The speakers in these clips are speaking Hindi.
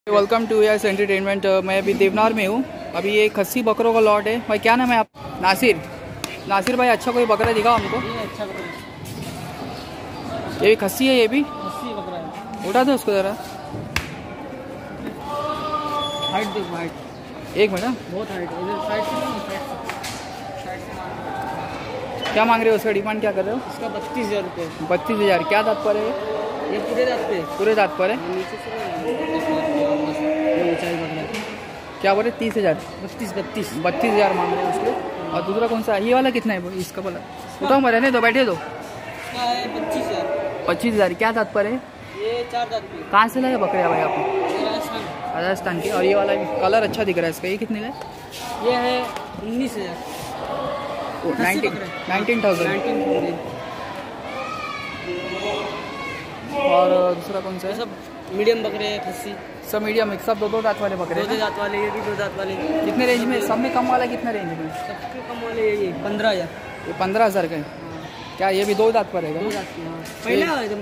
Welcome to yes entertainment. मैं अभी देवनार में हूँ। अभी ये खस्सी बकरों का लॉट है। भाई क्या नाम है आप? नासिर। नासिर भाई अच्छा कोई बकरा दिखाओ हमको। ये अच्छा बकरा है। ये भी खस्सी है, ये भी खस्सी बकरा है। उठा दो उसको ज़रा। हाइट देखो, हाइट एक मिनट। बहुत हाइट है। इधर साइड से नहीं, साइड से क्या मांग रहे हो? उसका डिमांड क्या कर रहे हो? इसका 32,000 रुपये। 32,000। क्या दांत पर है? ये पूरे दांत पे, पूरे दांत पर है। नीचे से ऊंचाई बकरा है। क्या बोले? 30,000। 32,000 मांग रहे हैं उसके। और दूसरा कौन सा? ये वाला कितना है? इसका बोला उठाओ, मैं रहने दो, बैठे दो। इसका है 25,000। 25,000। क्या दांत पर है? ये 4 दांत पे। कहाँ से लाए बकरे भाई आपने? राजस्थान। राजस्थान के। और ये वाला कलर अच्छा दिख रहा है इसका। ये कितने का है? ये है 19,000। 19,000। और दूसरा कौन सा है? सब मीडियम बकरे हैं, खस्सी सब मीडियम है, सब दो दांत वाले बकरे हैं। 2 दांत वाले, ये भी 2 दांत वाले। कितने रेंज में? सब में कम वाला कितने रेंज में? सबसे कम वाले ये 15,000। ये 15,000 का है। क्या ये भी 2 दांत पर है? 2 दांत के। हाँ, पहला एकदम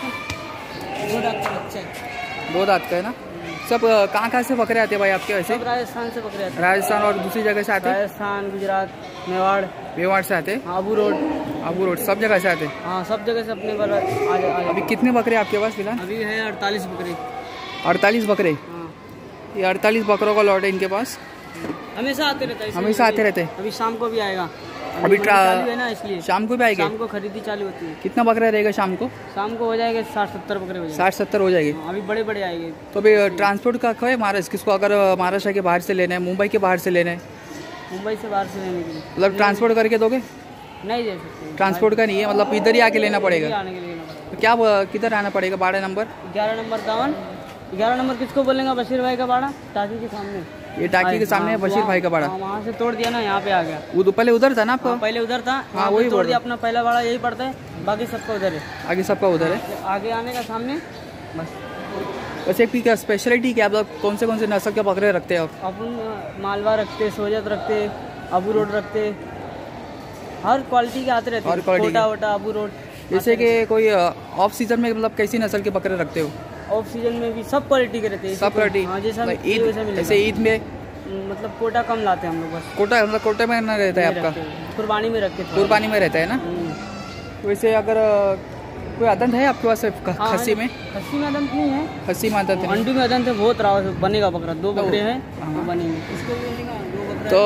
2 दांत का बच्चा है। 2 दांत का है ना। सब कहाँ से बकरे आते हैं भाई आपके वैसे? सब राजस्थान से बकरे आते हैं। राजस्थान और दूसरी जगह से आते हैं? राजस्थान, गुजरात, मेवाड़ से आते हैं। आबू रोड, सब जगह से आते हैं। हाँ सब जगह से अपने पर अभी कितने बकरे आपके पास फिलहाल? अभी है 48 बकरे। 48 बकरे। हाँ, ये 48 बकरों का लॉट है इनके पास। हमेशा आते रहता है। हमेशा आते रहते हैं। अभी शाम को भी आएगा। अभी चालू है ना, इसलिए शाम को भी आएगा। शाम को खरीदी चालू होती है। कितना बकरा रहेगा शाम को? शाम को हो जाएगा 60-70 बकरे हो जाएंगे। 60-70 हो जाएंगे। हाँ, अभी बड़े बड़े आएंगे। तो अभी ट्रांसपोर्ट का है महाराष्ट्र? किसको अगर महाराष्ट्र के बाहर से लेना है, मुंबई के बाहर से लेना है? मुंबई से बाहर से लेने के लिए मतलब ट्रांसपोर्ट करके दोगे? नहीं दे सकते। ट्रांसपोर्ट का नहीं है, मतलब इधर ही आके लेना पड़ेगा। आने के लिए लेना पड़ेगा। तो क्या किधर आना पड़ेगा? बाड़ा नंबर 11 नंबर दावन। 11 नंबर किसको बोलेंगे? बशीर भाई का बाड़ा, टाकी के सामने। ये टाकी के सामने है बशीर भाई का बाड़ा। वहाँ से तोड़ दिया ना, यहाँ पे आ गया। वो पहले उधर था ना आपका? पहले उधर था। हाँ, वही तोड़ दिया। अपना पहला बाड़ा यही पड़ता है, बाकी सबका उधर है। आगे सबका उधर है। आगे आने का सामने बस। वैसे क्या स्पेशलिटी क्या? मतलब कौन से नस्ल के बकरे रखते हैं आप? अपन मालवा रखते, सोजत रखते, अबू रोड रखते, हर क्वालिटी के आते रहते हैं। कोटा वोटा अबू रोड। जैसे कि कोई ऑफ सीजन में मतलब कैसी नस्ल के बकरे रखते हो? ऑफ सीजन में भी सब क्वालिटी के रहते हैं। सब क्वालिटी। हाँ, जैसा जैसे ईद में मतलब कोटा कम लाते हैं हम लोग बस। कोटा मतलब कोटे में ना रहता है आपका? कुर्बानी में रखते। कुर्बानी में रहता है ना। वैसे अगर कोई अदंत है आपके पास खस्सी में? खस्सी में अदंत नहीं है। खस्सी में अदंत नहीं। अंडू में अदंत है। बहुत राव बनेगा बकरा। 2 बकरे हैं तो बनेंगे। इसको तो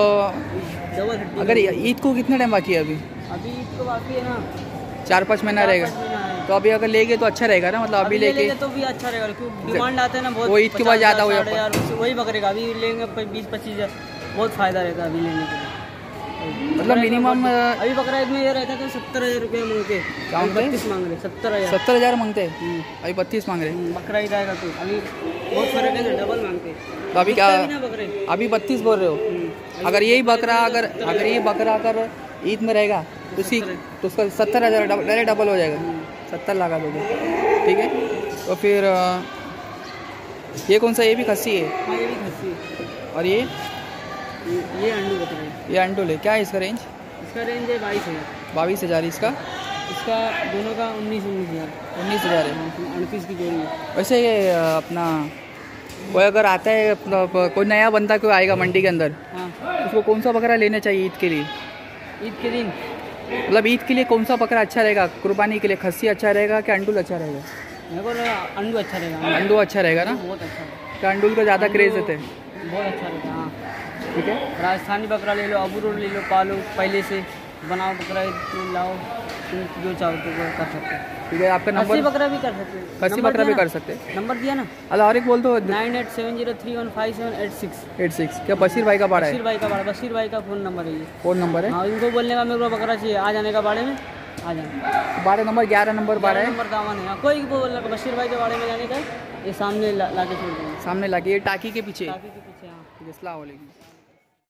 अगर ईद को कितना टाइम बाकी है अभी? अभी ईद को बाकी है ना, 4-5 महीना रहेगा। तो अभी अगर लेंगे तो अच्छा रहेगा ना, मतलब अभी लेके तो भी अच्छा रहेगा। क्योंकि डिमांड आते हैं ना बहुत। वो ईद के बाद ज़्यादा हो जाता है। वही बकरे का अभी लेंगे 20-25 बहुत फायदा रहता है अभी लेने के लिए। मतलब मिनिमम अभी बकरा ईद में ये रहता है 70,000 रुपये मांगते। 32 मांग रहे। 70,000 मांगते हैं। अभी 32 मांग रहे हैं। बकरा ईद आएगा तो अभी बहुत फर्क है ना, डबल मांगते। तो अभी क्या? बकरे अभी 32 बोल रहे हो? अगर ये बकरा अगर ईद में रहेगा तो उसका 70,000 डायरेक्ट डबल हो जाएगा। 70 लगा दोगे, ठीक है। तो फिर ये कौन सा? ये भी खस्सी है। हाँ, ये भी खस्सी है। और ये अंडू बकरा है। ये अंडोल है। क्या है इसका रेंज? इसका रेंज है 22,000। 22,000। इसका दोनों का 19,000 है। 38 की जोड़ी है। वैसे ये अपना कोई अगर आता है, कोई नया बंदा कोई आएगा मंडी के अंदर, हाँ, उसको कौन सा बकरा लेना चाहिए ईद के लिए? ईद के दिन मतलब ईद के लिए कौन सा बकरा अच्छा रहेगा? कुर्बानी के लिए खस्सी अच्छा रहेगा कि अंडुल अच्छा रहेगा? मेरे को अंडू अच्छा रहेगा। अंडू अच्छा रहेगा ना? बहुत अच्छा। तो अंडुल का ज़्यादा क्रेज देते हैं। बहुत अच्छा रहता है। हाँ, ठीक है। राजस्थानी बकरा ले लो, अबू रोड ले लो, पालो पहले से बनाओ बकरा लाओ, तुम जो चाहो तो वो कर सकते हो। ठीक है। आपका नंबर? खस्सी बकरा भी कर सकते हैं। खस्सी बकरा भी कर सकते हैं। नंबर दिया ना? और एक बोल दो। 9870315786। क्या बशीर भाई का बाड़ा है? बशीर भाई का बाड़ा, बशीर भाई का फ़ोन नंबर है ये। फ़ोन नंबर है? हाँ, इनको बोलने का मेरे को बकरा चाहिए, आ जाने का बाड़े में, आ जाना। बाड़ा नंबर 11 नंबर बाड़ा है। नंबर दावन है। कोई बोल रहा बशीर भाई के बाड़े में जाने का, ये सामने ला के छोड़ देंगे। सामने लाके ये टाकी के पीछे। टाकी के पीछे। हाँ, ठीक है। अस्सलाम वालेकुम।